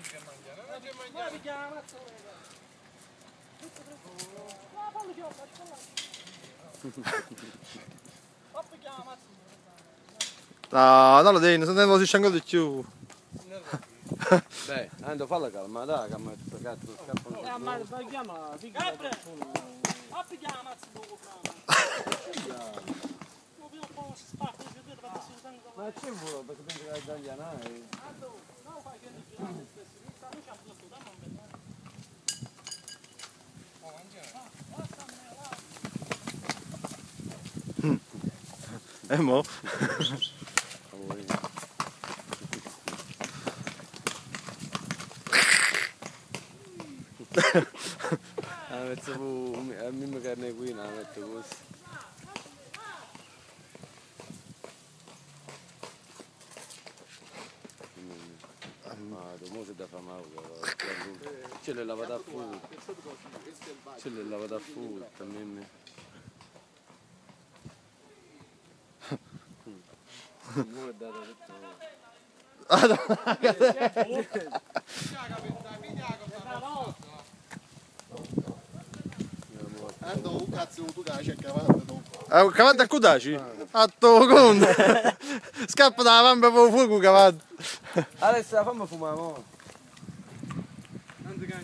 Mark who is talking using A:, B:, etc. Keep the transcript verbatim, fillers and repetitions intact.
A: c'è mangiare, non c'è mangiare. Ma chiama, mazzo. Ma fallo chiama,
B: No, non lo devi, non devo si sciango di più.
C: Dai, ando falla calma, dai, calma, questo cazzo scappano.
A: Eh, ma chiama, Capre! Apri chiama, mazzo, dopo
C: Ma c'è un volo, perché penso che la italiana è...
B: E mo?
C: La metto a mia carne qui, la metto così. Ma mo si da fare ce l'ho lavata a fuoco, ce l'ho lavata a fuoco, también. Non è dato tutto.
B: Ah, no,
D: Ando un cazzo tu che c'è cavallo dopo.
B: ah, cavallo a cudaci? A tuo conto! Scappa dalla vampa per il fuoco cavallo!
C: Adesso fammi fumare, mo.